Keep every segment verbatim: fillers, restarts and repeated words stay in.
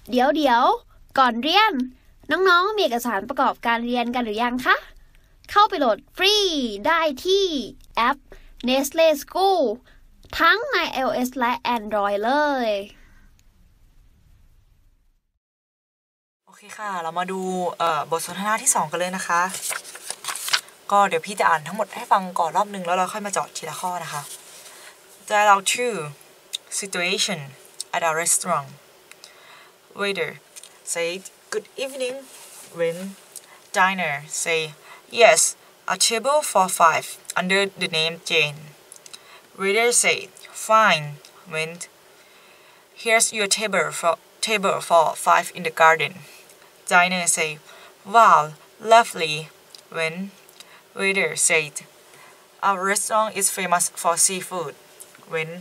เดี๋ยวเดี๋ยวก่อนเรียนน้องๆมีเอกสารประกอบการเรียนกันหรือยังคะเข้าไปโหลดฟรีได้ที่แอป Nestle School ทั้งใน iOS และ Android เลยโอเคค่ะเรามาดูบทสนทนาที่สองกันเลยนะคะก็เดี๋ยวพี่จะอ่านทั้งหมดให้ฟังก่อนรอบนึงแล้วเราค่อยมาเจาะทีละข้อนะคะ Dialogue two Situation at a restaurant Waiter said good evening when diner say yes a table for five under the name Jane Waiter said fine when here's your table for table for five in the garden diner say wow lovely when waiter said our restaurant is famous for seafood when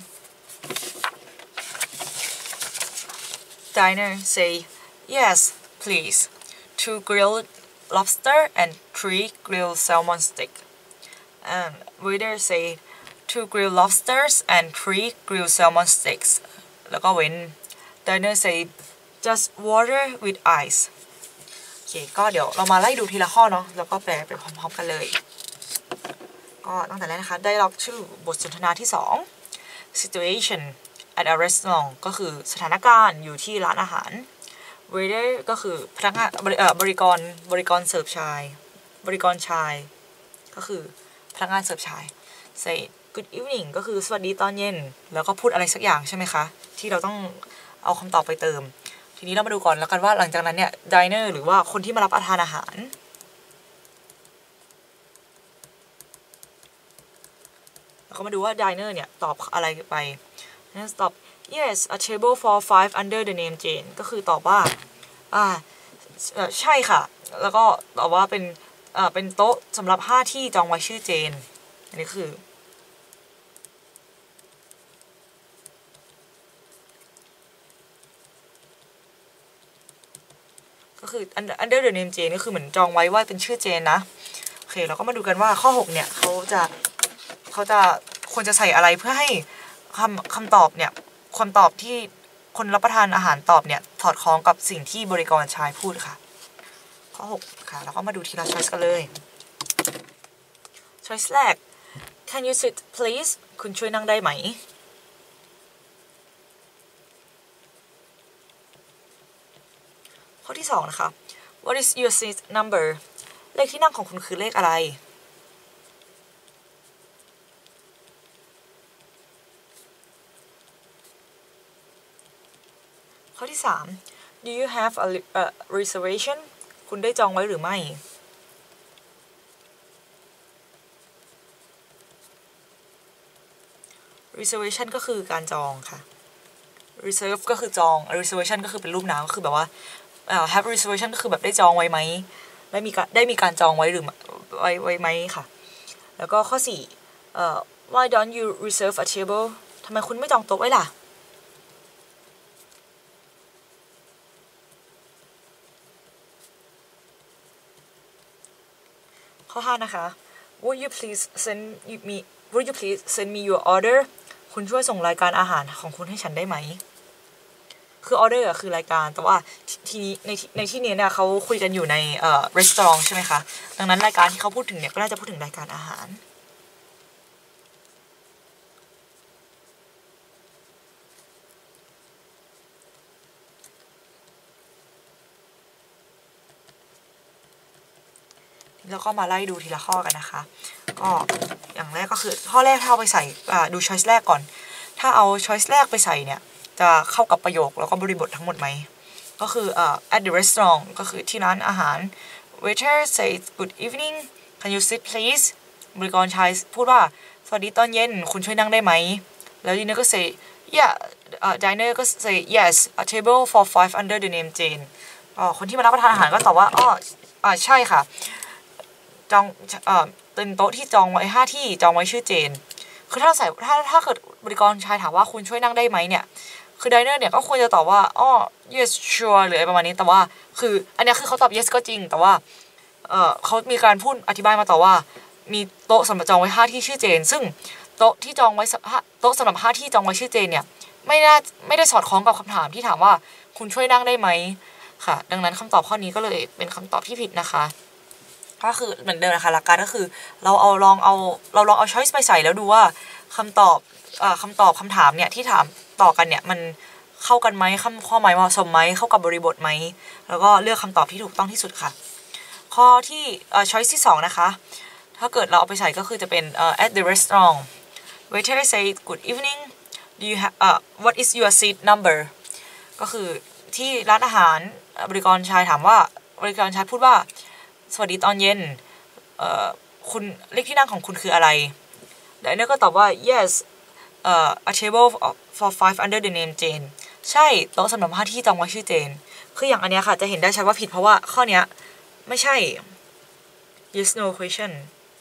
diner say yes please two grilled lobster and three grilled salmon steak and waiter say two grilled lobsters and three grilled salmon steaks แล้วก็เว้น diner say just water with ice โอเคก็เดี๋ยวเรามาไล่ดูทีละข้อเนาะแล้วก็แปลไปพร้อมๆกันเลยก็ตั้งแต่แรกนะคะได้รับชื่อบทสนทนาที่สอง situation at a restaurant ก็คือสถานการณ์อยู่ที่ร้านอาหาร waiter ก็คือพนักงานบริกรบริกรเสิร์ฟชายบริกรชายก็คือพนักงานเสิร์ฟชาย say good evening ก็คือสวัสดีตอนเย็นแล้วก็พูดอะไรสักอย่างใช่ไหมคะที่เราต้องเอาคำตอบไปเติมทีนี้เรามาดูก่อนแล้วกันว่าหลังจากนั้นเนี่ย diner หรือว่าคนที่มารับประทานอาหารแล้วก็มาดูว่า diner เนี่ยตอบอะไรไปนั่นตอบ yes a table for five under the name Jane ก็คือตอบว่าอ่าใช่ค่ะแล้วก็ตอบว่าเป็นอ่าเป็นโต๊ะสำหรับห้าที่จองไว้ชื่อเจนอันนี้คือก็คือ under the name Jane ก็คือเหมือนจองไว้ว่าเป็นชื่อเจนนะโอเคเราก็มาดูกันว่าข้อหกเนี่ยเขาจะเขาจะควรจะใส่อะไรเพื่อให้คำคำตอบเนี่ยคำตอบที่คนรับประทานอาหารตอบเนี่ยสอดคล้องกับสิ่งที่บริกรชายพูดค่ะข้อหกค่ะแล้วก็มาดูทีละ choice กันเลย choice แรก can you sit please คุณช่วยนั่งได้ไหมข้อที่สองนะคะ what is your seat number เลขที่นั่งของคุณคือเลขอะไรข้อที่สาม do you have a, a reservation คุณได้จองไว้หรือไม่ reservation ก็คือการจองค่ะ reserve ก็คือจอง reservation ก็คือเป็นรูปน้ำก็คือแบบว่า have reservation ก็คือแบบได้จองไว้ไหมได้มีการได้มีการจองไว้หรือไว้ไว้ไหมค่ะแล้วก็ข้อสี่เอ่อ why don't you reserve a table ทำไมคุณไม่จองโต๊ะไว้ล่ะข้อห้านะคะ would you please send me would you please send me your order คุณช่วยส่งรายการอาหารของคุณให้ฉันได้ไหมคือ order อะคือรายการแต่ว่าทีนี้ในในที่นี้เนี่ยเขาคุยกันอยู่ในเอ่อ restaurant ใช่ไหมคะดังนั้นรายการที่เขาพูดถึงเนี่ยก็น่าจะพูดถึงรายการอาหารแล้วก็มาไล่ดูทีละข้อกันนะคะก็อย่างแรกก็คือข้อแรกถ้าเอาไปใส่ดู choice แรกก่อนถ้าเอา choice แรกไปใส่เนี่ยจะเข้ากับประโยคแล้วก็บริบททั้งหมดไหมก็คือ at the restaurant ก็คือที่ร้านอาหาร waiter says good evening can you sit please บริกรชายพูดว่าสวัสดีตอนเย็นคุณช่วยนั่งได้ไหมแล้ว diner ก็ say yeah diner ก็ say yes a table for five under the name Jane คนที่มารับประทานอาหารก็ตอบว่าอ๋อใช่ค่ะจองเอ่อเป็นโต๊ะที่จองไว้ห้าที่จองไว้ชื่อเจนคือถ้าใส่ถ้าถ้าเกิดบริกรชายถามว่าคุณช่วยนั่งได้ไหมเนี่ยคือไดเนอร์เนี่ยก็ควรจะตอบว่าอ๋อ yes sure หรืออะไรประมาณนี้แต่ว่าคืออันนี้คือเขาตอบ yes ก็จริงแต่ว่าเอ่อเขามีการพูดอธิบายมาต่อว่ามีโต๊ะสำหรับจองไว้ห้าที่ชื่อเจนซึ่งโต๊ะที่จองไว้โต๊ะสำหรับห้าที่จองไว้ชื่อเจนเนี่ยไม่น่าไม่ได้สอดคล้องกับคำถามที่ถามว่าคุณช่วยนั่งได้ไหมค่ะดังนั้นคำตอบข้อนี้ก็เลยเป็นคำตอบที่ผิดนะคะก็คือเหมือนเดิมนะคะหลักการก็คือเราเอาลองเอาเราลองเอา choice ไปใส่แล้วดูว่าคำตอบเอ่อคำตอบคำถามเนี่ยที่ถามต่อกันเนี่ยมันเข้ากันไหมคำข้อหมายเหมาะสมไหมเข้ากับบริบทไหมแล้วก็เลือกคำตอบที่ถูกต้องที่สุดค่ะข้อที่เอ่อ choice ที่สองนะคะถ้าเกิดเราเอาไปใส่ก็คือจะเป็นเอ่อ at the restaurant waiter say good evening do you have เอ่อ what is your seat number ก็คือที่ร้านอาหารบริกรชายถามว่าบริกรชายพูดว่าสวัสดีตอนเย็นเอ่อคุณเลขที่นั่งของคุณคืออะไรไดเนอร์ก็ตอบว่า yes เอ่อ a table for five under the name Jane ใช่โต๊ะสำหรับห้าที่จองไว้ชื่อเจนคืออย่างอันเนี้ยค่ะจะเห็นได้ชัดว่าผิดเพราะว่าข้อเนี้ยไม่ใช่ yes no question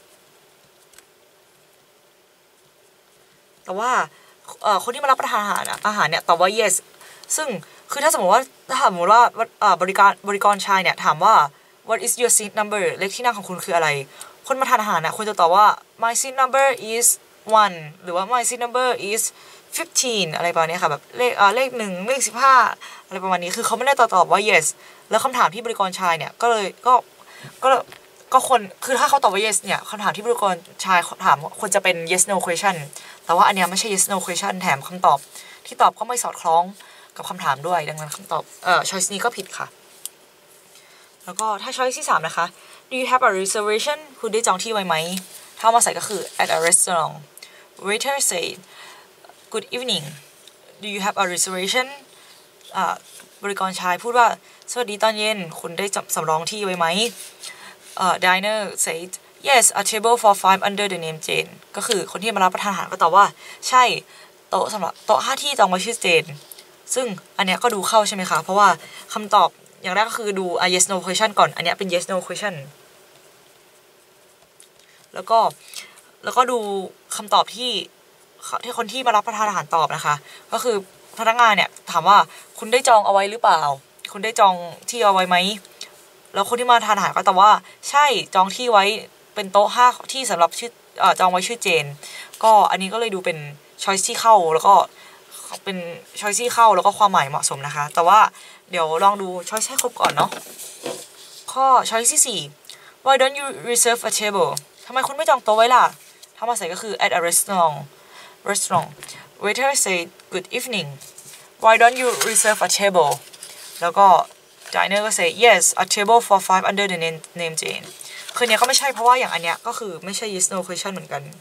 แต่ว่าเอ่อคนที่มารับประทานอาหารอาหารเนี่ยตอบว่า yes ซึ่งคือถ้าสมมติว่าถ้าสมมติว่าบริการบริกรชายเนี่ยถามว่า what is your seat number เลขที่นั่งของคุณคืออะไรคนมาทานอาหารนะควรจะตอบว่า my seat number is one หรือว่า my seat number is fifteen อะไรประมาณนี้ค่ะแบบเลขเอ่อเลขหนึ่งเลขสิบห้าอะไรประมาณนี้คือเขาไม่ได้ตอบตอบว่า yes แล้วคำถามที่บริกรชายเนี่ยก็เลยก็ก็ก็คนคือถ้าเขาตอบว่า yes เนี่ยคำถามที่บริกรชายถามควรจะเป็น yes no question แต่ว่าอันเนี้ยไม่ใช่ yes no question แถมคำตอบที่ตอบก็ไม่สอดคล้องกับคำถามด้วยดังนั้นคำตอบเอ่อ choice นี้ก็ผิดค่ะแล้วก็ถ้า choice ที่สามนะคะ do you have a reservation คุณได้จองที่ไว้ไหมถ้ามาใส่ก็คือ at a restaurant waiter say good evening do you have a reservation อ่าบริกรชายพูดว่าสวัสดีตอนเย็นคุณได้สำรองที่ไว้ไหมเอ่อ diner said yes a table for five under the name Jane ก็คือคนที่มารับประทานอาหารก็ตอบว่าใช่โต๊ะสำหรับโต๊ะห้าที่จองไว้ชื่อเจนซึ่งอันเนี้ยก็ดูเข้าใช่ไหมคะเพราะว่าคำตอบอย่างแรกก็คือดู yes no question ก่อนอันเนี้ยเป็น yes no question แล้วก็แล้วก็ดูคำตอบที่ที่คนที่มารับประทานอาหารตอบนะคะก็คือพนักงานเนี่ยถามว่าคุณได้จองเอาไว้หรือเปล่าคุณได้จองที่เอาไว้ไหมแล้วคนที่มาทานอาหารก็ตอบว่าใช่จองที่ไว้เป็นโต๊ะห้าที่สำหรับชื่อเอ่อจองไว้ชื่อเจนก็อันนี้ก็เลยดูเป็น choice ที่เข้าแล้วก็เป็น choice ที่เข้าแล้วก็ความหมายเหมาะสมนะคะแต่ว่าเดี๋ยวลองดู choice ให้ครบก่อนเนาะข้อ choice ที่สี่ why don't you reserve a table ทำไมคุณไม่จองโต๊ะไว้ล่ะถ้ามาใส่ก็คือ at a restaurant restaurant waiter say good evening why don't you reserve a table แล้วก็ diner ก็ say yes a table for five under the name name Jane คือเนี้ยก็ไม่ใช่เพราะว่าอย่างอันเนี้ยก็คือไม่ใช่ yes no question เหมือนกัน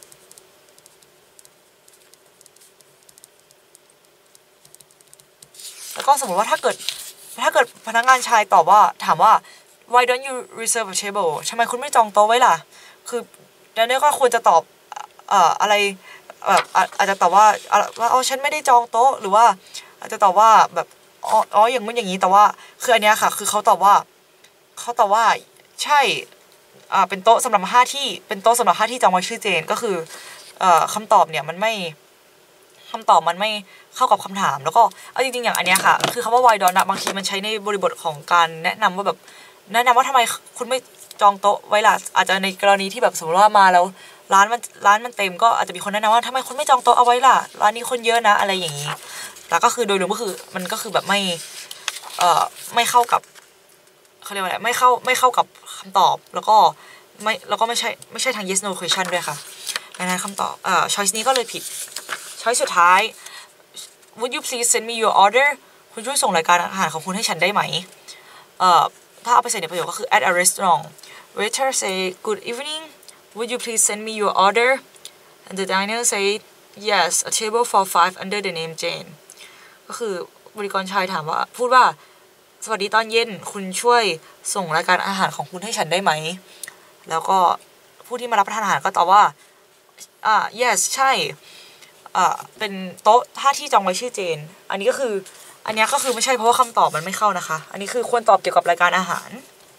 แล้วก็สมมติว่าถ้าเกิดถ้าเกิดพนักงานชายตอบว่าถามว่า why don't you reserve a table ทำไมคุณไม่จองโต๊ะไว้ล่ะคือ diner ก็ควรจะตอบเอ่ออะไรแบบอาจจะตอบว่าว่าอ๋อฉันไม่ได้จองโต๊ะหรือว่าอาจจะตอบว่าแบบอ๋ออ๋ออย่างนู้นอย่างนี้แต่ว่าคืออันเนี้ยค่ะคือเขาตอบว่าเขาตอบว่าใช่อ่าเป็นโต๊ะสำหรับห้าที่เป็นโต๊ะสำหรับห้าที่จองไว้ชื่อเจนก็คือเอ่อคำตอบเนี่ยมันไม่คำตอบมันไม่เข้ากับคำถามแล้วก็เอาจริงๆอย่างอันเนี้ยค่ะคือคำว่า why don't บางทีมันใช้ในบริบทของการแนะนำว่าแบบแนะนำว่าทำไมคุณไม่จองโต๊ะไว้ล่ะอาจจะในกรณีที่แบบสมมติว่ามาแล้วร้านมันร้านมันเต็มก็อาจจะมีคนแนะนำว่าทำไมคุณไม่จองโต๊ะเอาไว้ล่ะร้านนี้คนเยอะนะอะไรอย่างนี้แต่ก็คือโดยรวมก็คือมันก็คือแบบไม่เอ่อไม่เข้ากับเขาเรียกว่าอะไรไม่เข้าไม่เข้ากับคำตอบแล้วก็ไม่แล้วก็ไม่ใช่ไม่ใช่ทาง yes no question ด้วยค่ะดังนั้นคำตอบเอ่อ choice นี้ก็เลยผิด choice สุดท้าย would you please send me your order คุณช่วยส่งรายการอาหารของคุณให้ฉันได้ไหมเอ่อถ้าเอาไปใส่ในประโยคก็คือ at a restaurant waiter say good evening would you please send me your order and the diner said yes a table for five under the name Jane ก็คือบริกรชายถามว่าพูดว่าสวัสดีตอนเย็นคุณช่วยส่งรายการอาหารของคุณให้ฉันได้ไหมแล้วก็ผู้ที่มารับประทานอาหารก็ตอบว่าอ่า yes ใช่อ่าเป็นโต๊ะท่าที่จองไว้ชื่อเจนอันนี้ก็คืออันนี้ก็คือไม่ใช่เพราะว่าคำตอบมันไม่เข้านะคะอันนี้คือควรตอบเกี่ยวกับรายการอาหาร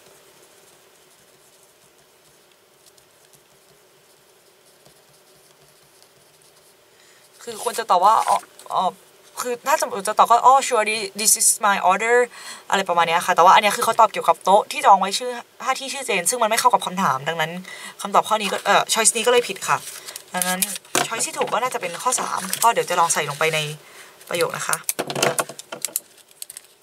คือควรจะตอบว่าอ๋ออ๋อคือถ้าสมมติจะตอบก็อ๋อ sure this is my order อะไรประมาณนี้ค่ะแต่ว่าอันนี้คือเขาตอบเกี่ยวกับโต๊ะที่จองไว้ชื่อห้าที่ชื่อเจนซึ่งมันไม่เข้ากับคำถามดังนั้นคำตอบข้อนี้ก็เอ่อ choice นี้ก็เลยผิดค่ะดังนั้น choice ที่ถูกก็น่าจะเป็นข้อสามก็เดี๋ยวจะลองใส่ลงไปในประโยคนะคะ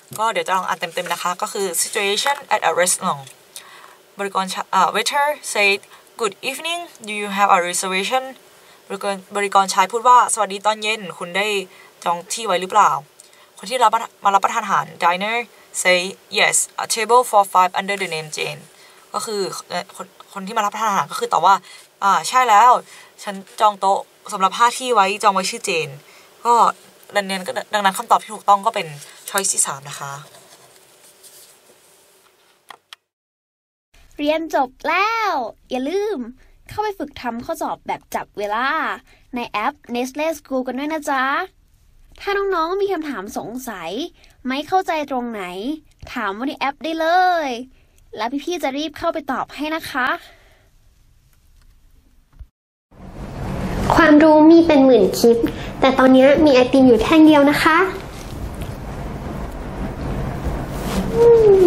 ก็เดี๋ยวจะลองอ่านเต็มๆนะคะก็คือ situation at a restaurant บริกรอ่า waiter said good evening do you have a reservation บริกรบริกรชายพูดว่าสวัสดีตอนเย็นคุณได้จองที่ไว้หรือเปล่าคนที่รับมารับประทานอาหาร diner say yes a table for five under the name Jane ก็คือคนคนที่มารับประทานอาหารก็คือตอบว่าอ่าใช่แล้วฉันจองโต๊ะสำหรับห้าที่ไว้จองไว้ชื่อเจนก็ดังนั้นก็ดังนั้นคำตอบที่ถูกต้องก็เป็น choice ที่สามนะคะเรียนจบแล้วอย่าลืมเข้าไปฝึกทำข้อสอบแบบจับเวลาในแอป Nestle School กันด้วยนะจ๊ะถ้าน้องๆมีคำถามสงสัยไม่เข้าใจตรงไหนถามว่าในแอปได้เลยแล้วพี่ๆจะรีบเข้าไปตอบให้นะคะความรู้มีเป็นหมื่นคลิปแต่ตอนนี้มีไอติมอยู่แท่งเดียวนะคะ